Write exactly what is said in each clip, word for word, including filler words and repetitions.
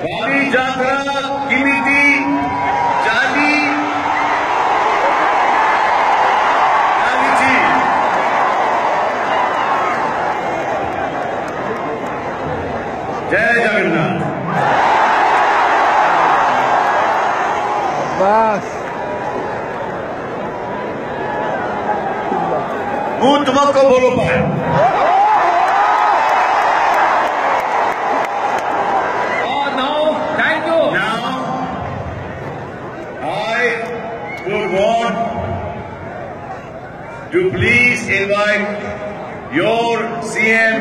बारी जात्रा किमिति जाली जय जगन्नाथ। बस ମୁଁ ତୁମକୁ ଭଲ ପାଏ। Oh no, thank you. Now I would want to please invite your C M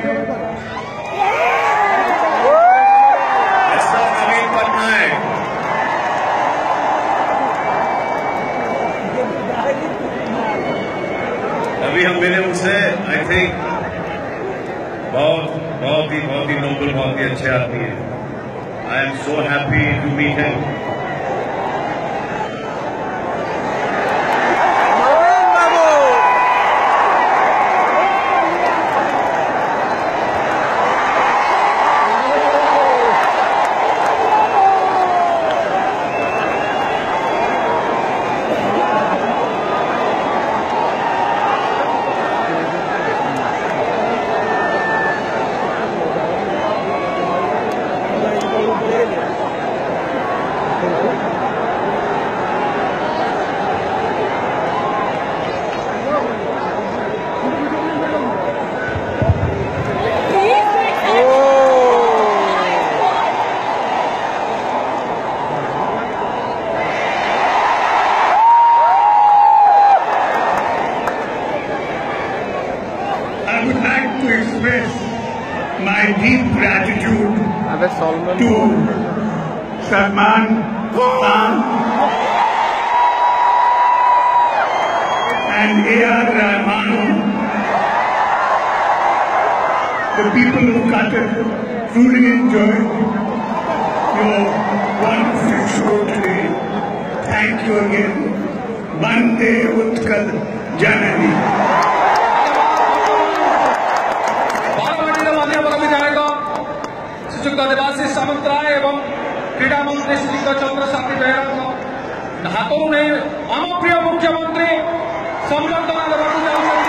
अभी हम मिले उनसे। आई थिंक बहुत बहुत ही बहुत ही नोबल, बहुत ही अच्छे आदमी हैं। I am so happy to meet him. I would like to express my deep gratitude Salman to Salman Khan and A R Rahman, the people of Cuttack truly enjoyed your wonderful show today. Thank you again. Bande Utkal Janani. श्रीयुक्त देवाशीष सामंतराय एवं क्रीड़ा मंत्री श्रीयुक्त चंद्रशेखर बेहरा हाथों ने आम प्रिय मुख्यमंत्री संबर्धना देवाक